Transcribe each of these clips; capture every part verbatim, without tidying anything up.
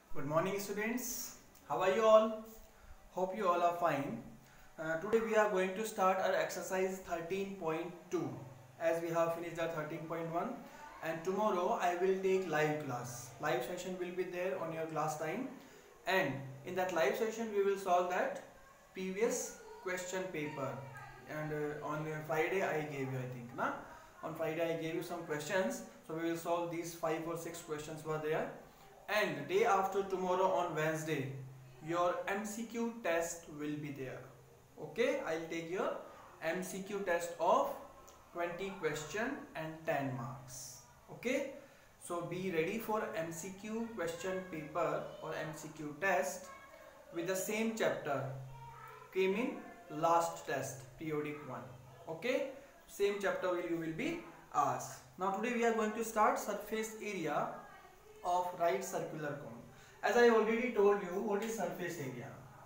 Good morning students, how are you all? Hope you all are fine. Uh, today we are going to start our exercise thirteen point two as we have finished our thirteen point one, and tomorrow I will take live class. Live session will be there on your class time, and in that live session we will solve that previous question paper. And uh, on uh, Friday I gave you, I think, na? On Friday I gave you some questions, so we will solve these five or six questions were there. And day after tomorrow on Wednesday, your M C Q test will be there. Okay, I'll take your M C Q test of twenty question and ten marks. Okay, so be ready for M C Q question paper or M C Q test with the same chapter came in last test, periodic one. Okay, same chapter will you will be asked. Now today we are going to start surface area of right circular cone. As I already told you, what is surface area?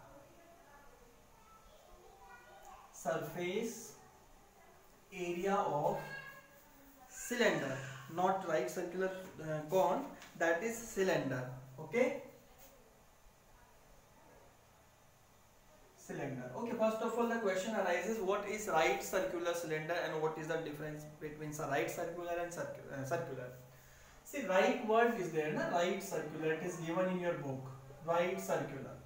Surface area of cylinder, not right circular uh, cone, that is cylinder. Okay, cylinder. Okay, first of all the question arises, what is right circular cylinder and what is the difference between right circular and circu uh, circular? See, right word is there, na? Right circular, it is given in your book. Right circular.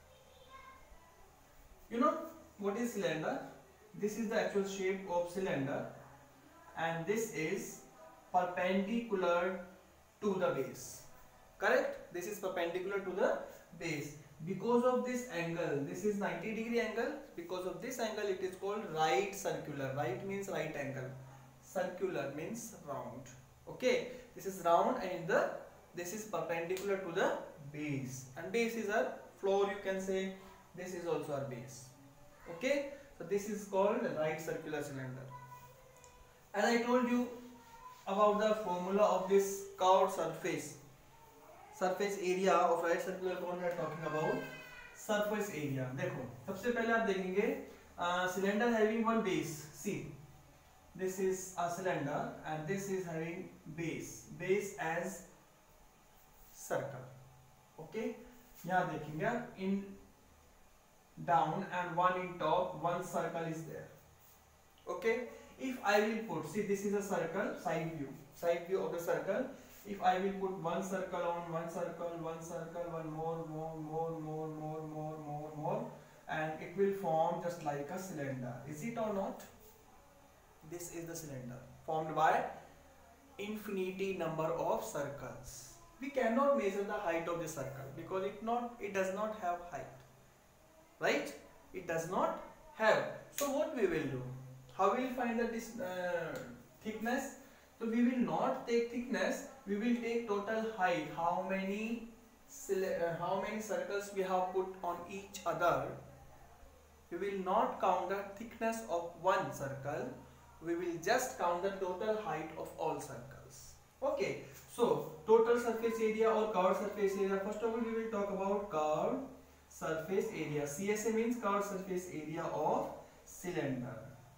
You know what is cylinder? This is the actual shape of cylinder, and this is perpendicular to the base. Correct? This is perpendicular to the base. Because of this angle, this is ninety degree angle. Because of this angle, it is called right circular. Right means right angle. Circular means round. Okay, this is round, and the this is perpendicular to the base, and base is our floor, you can say. This is also our base. Okay, so this is called right circular cylinder. As I told you about the formula of this curved surface, surface area of right circular cone we are talking about. Surface area, देखो सबसे पहले आप देखेंगे cylinder having one base. See, this is a cylinder and this is having base, base as circle. Okay, यहाँ देखेंगे in down and one in top, one circle is there. Okay, if I will put, see, this is a circle, side view, side view of the circle. If I will put one circle on, one circle, one circle, one more, more, more, more, more, more, more, more, and it will form just like a cylinder. Is it or not? This is the cylinder formed by infinity number of circles. We cannot measure the height of the circle because it not it does not have height, right? It does not have. So what we will do? How will we find the this uh, thickness? So we will not take thickness. We will take total height. How many uh, how many circles we have put on each other? We will not count the thickness of one circle. We will just count the total height of all circles. Okay, so total surface area or curved surface area. First of all, we will talk about curved surface area. C S A means curved surface area of cylinder.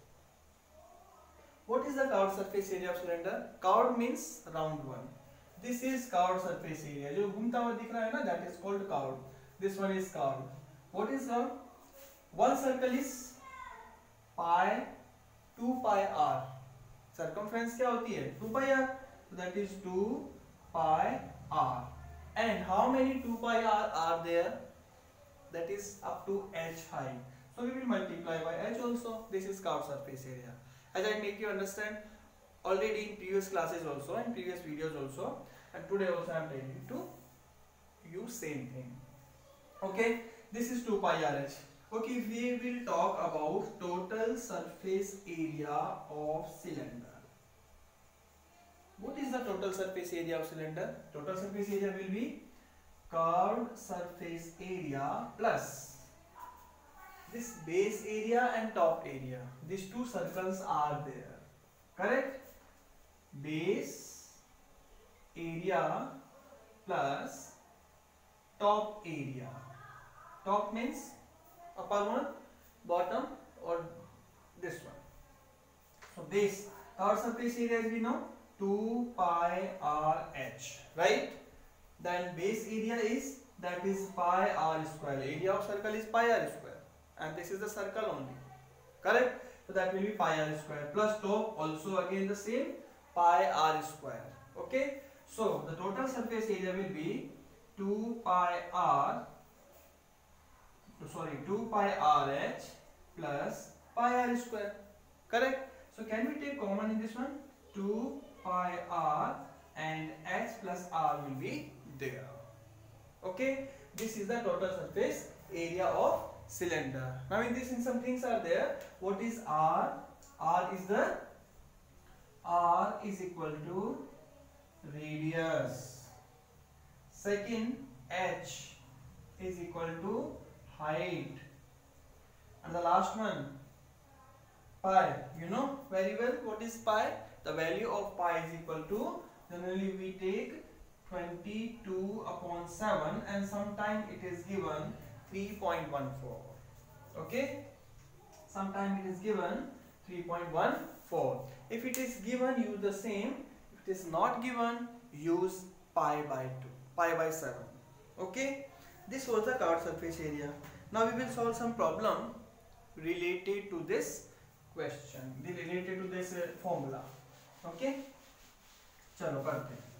What is the curved surface area of cylinder? Curved means round one. This is curved surface area. जो घूमता हुआ दिख रहा है ना, that is called curved. This one is curved. What is curved? One circle is pi two pi r. Circumference क्या होती है? two pi r. So that is two pi r. And how many two pi r are there? That is up to h height. So we will multiply by h also. This is curved surface area. As I make you understand already in previous classes also, in previous videos also, and today also I am telling you to use same thing. Okay, this is two pi r h. Okay, we will talk about total surface area of cylinder. What is the total surface area of cylinder? Total surface area will be curved surface area plus this base area and top area. These two circles are there. Correct? Base area plus top area. Top means upper one, bottom, or this one. So base, our surface area as we know, two pi r h, right? Then base area is that is pi r square. Area of circle is pi r square, and this is the circle only, correct? So that will be pi r square plus top also again the same pi r square. Okay, so the total surface area will be two pi r, sorry two pi rh plus pi r square, correct? So can we take common in this one? two pi r and h plus r will be there. Okay, this is the total surface area of cylinder. Now in this, in some things are there. What is r? R is the r is equal to radius. Second, h is equal to height, and the last one pi. You know very well what is pi. The value of pi is equal to, generally we take twenty-two upon seven, and sometime it is given three point one four. Okay, sometime it is given three point one four. If it is given, use the same. If it is not given, use pi by two, pi by seven. Okay, this was the covered surface area. Now we will solve some problem related to this question, related to this uh, formula. Okay, चलो करते हैं.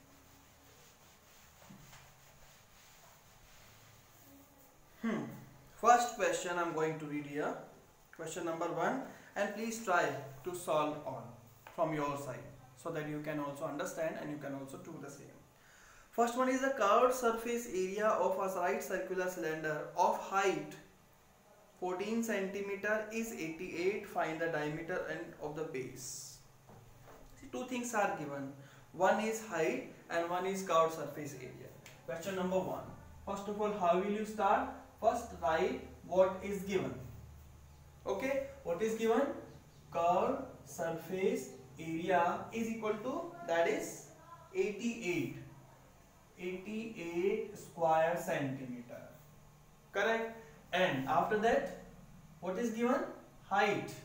Hmm. First question I am going to read here. Question number one, and please try to solve all from your side so that you can also understand and you can also do the same. First one is the curved surface area of a right circular cylinder of height fourteen centimeter is eighty-eight. Find the diameter and of the base. See, two things are given. One is height and one is curved surface area. Question number one. First of all, how will you start? First, write what is given. Okay, what is given? Curved surface area is equal to, that is eighty-eight. eighty-eight square centimeter. Correct? And after that, what is given? Height.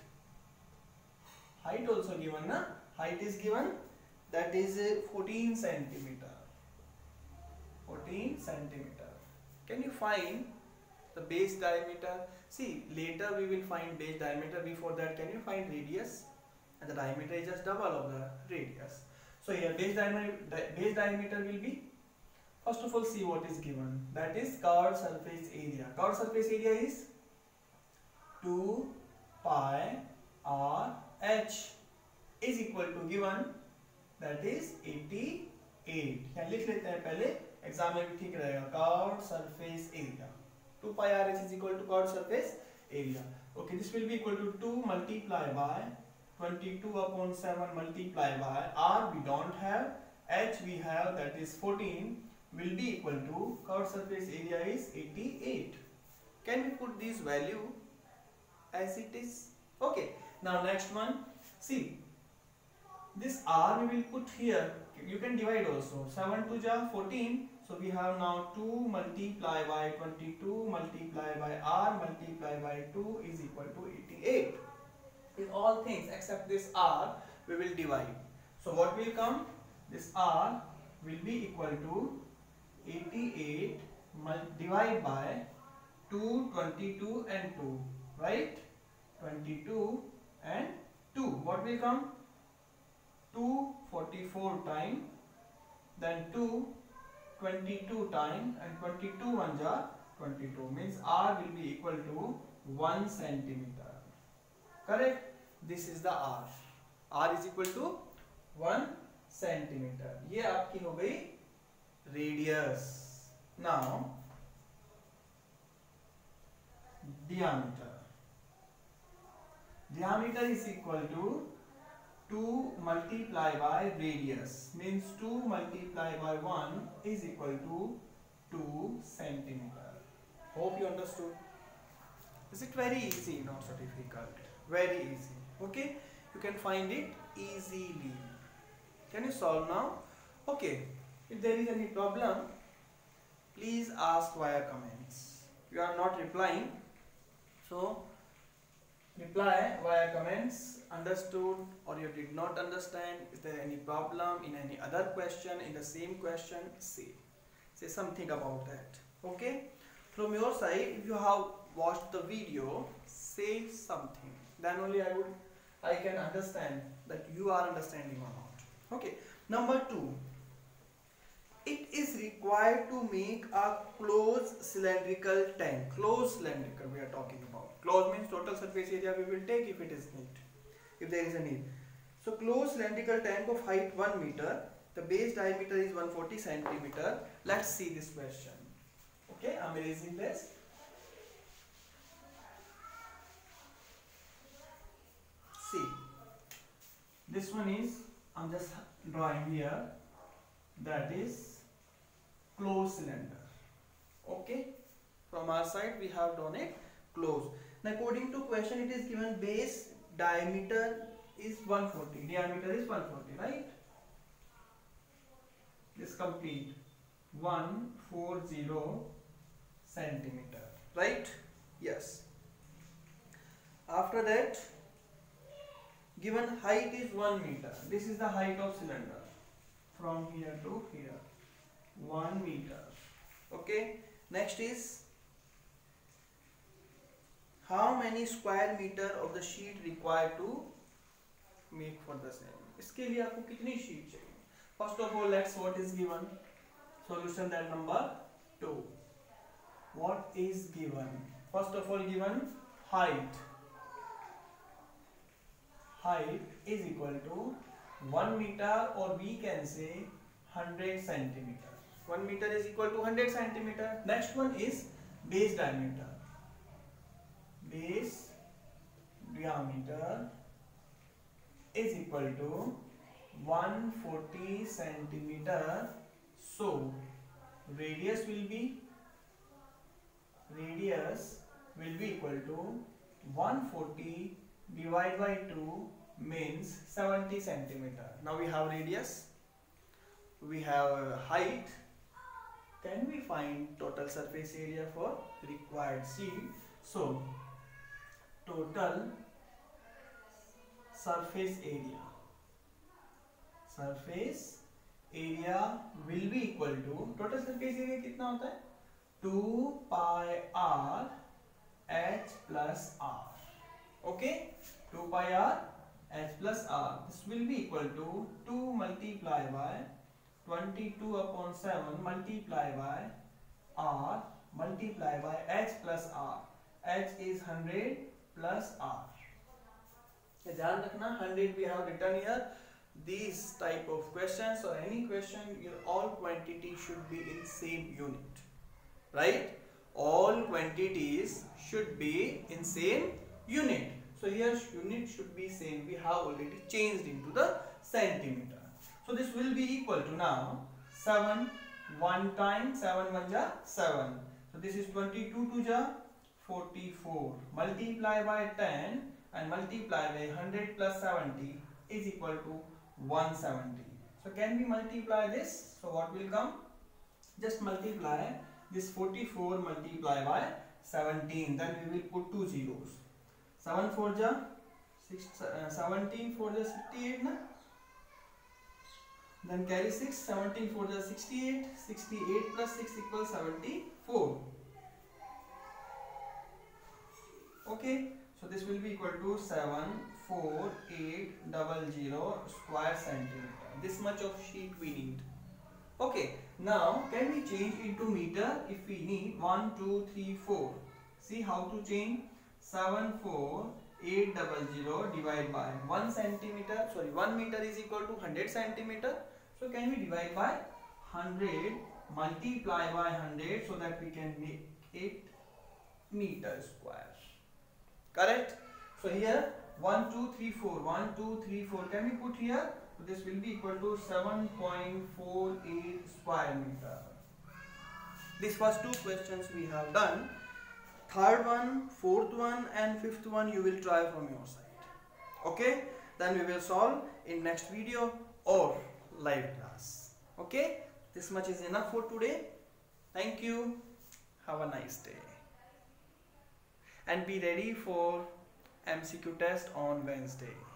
Height also given, na? Height is given, that is fourteen centimeter. fourteen centimeter. Can you find the base diameter? See, later we will find base diameter. Before that, can you find radius? And the diameter is just double of the radius. So here base diameter, base diameter will be, first of all, see what is given. That is curved surface area. Curved surface area is two pi r h is equal to given, that is eighty-eight. यहाँ लिख लेते हैं पहले, exam में भी ठीक रहेगा. Curved surface area. two pi r h is equal to curved surface area. Okay, this will be equal to two multiplied by twenty-two upon seven multiplied by r we don't have, h we have, that is fourteen, will be equal to curved surface area is eighty-eight. Can we put this value as it is? Okay. Now next one, see this r we will put here. You can divide also. seven to ja fourteen. So we have now two multiplied by twenty-two multiplied by r multiplied by two is equal to eighty-eight. In all things except this r we will divide. So what will come? This r will be equal to eighty-eight divided by two, twenty-two and two, right? twenty-two and two. What will come? two forty-four time, then two twenty-two time, and twenty-two one ja twenty-two, means r will be equal to one centimeter. Correct? This is the r. r is equal to one centimeter. ये आपकी हो गई radius. Now diameter. Diameter is equal to two multiplied by radius, means two multiplied by one is equal to two centimeter. Hope you understood. Is it very easy? Not so difficult. Very easy. Okay, you can find it easily. Can you solve now? Okay. If there is any problem, please ask via comments. You are not replying, so reply via comments. Understood or you did not understand? Is there any problem in any other question, in the same question? Say say something about that. Okay, from your side, if you have watched the video, say something, then only I would I can understand that you are understanding or not. Okay, number two, it is required to make a closed cylindrical tank. Closed cylindrical we are talking about. Closed means total surface area we will take if it is need, if there is a need. So closed cylindrical tank of height one meter, the base diameter is one hundred forty centimeter. Let's see this question. Okay, I am erasing this. See, this one is, I am just drawing here, that is closed cylinder. Okay, from our side we have drawn it closed. Now according to question, it is given base diameter is one hundred forty, diameter is one hundred forty, right? This complete one hundred forty centimeter, right? Yes. After that, given height is one meter. This is the height of cylinder from here to here, one meter. Okay. Next is, how many square meter of the sheet required to make for the same? इसके लिए आपको कितनी sheet चाहिए? First of all, let's what is given. Solution that number two. What is given? First of all, given height. Height is equal to one meter, or we can say one hundred centimeter. one meter is equal to one hundred centimeter. Next one is base diameter. Base diameter is equal to one hundred forty centimeter. So radius will be radius will be equal to one hundred forty divided by two means seventy centimeter. Now we have radius, we have height. Can we find total surface area for required sheet? So total surface area surface area will be equal to, total surface area कितना होता है? two pi r h plus r. Okay, two pi r h plus r. This will be equal to two multiplied by twenty-two upon seven multiplied by r multiplied by h plus r. H is one hundred plus r. ध्यान रखना, one hundred we have written here. These type of questions or any question, your all quantity should be in same unit, right? All quantities should be in same unit. So here unit should be same. We have already changed into the centimeter. So this will be equal to now seven, one time seven one ja seven. So this is twenty-two two ja forty-four. Multiply by ten and multiply by one hundred plus seventy is equal to one hundred seventy. So can we multiply this? So what will come? Just multiply this forty-four multiply by seventeen. Then we will put two zeros. seven four ja seventeen four ja sixty-eight na. Then carry six. seventeen four ja sixty-eight. sixty-eight plus six equals seventy-four. Okay. So this will be equal to seven four eight zero zero square centimeter. This much of sheet we need. Okay. Now can we change into meter if we need one, two, three, four? See how to change. seven four eight zero zero divided by one centimeter. Sorry, one meter is equal to one hundred centimeter. So can we divide by one hundred multiply by one hundred so that we can make it meter square. Correct? So here one, two, three, four. one, two, three, four. Can we put here? So this will be equal to seven point four eight square meter. This was two questions we have done. Third one, fourth one and fifth one you will try from your side. Okay? Then we will solve in next video or live class. Okay? This much is enough for today. Thank you. Have a nice day. And be ready for M C Q test on Wednesday.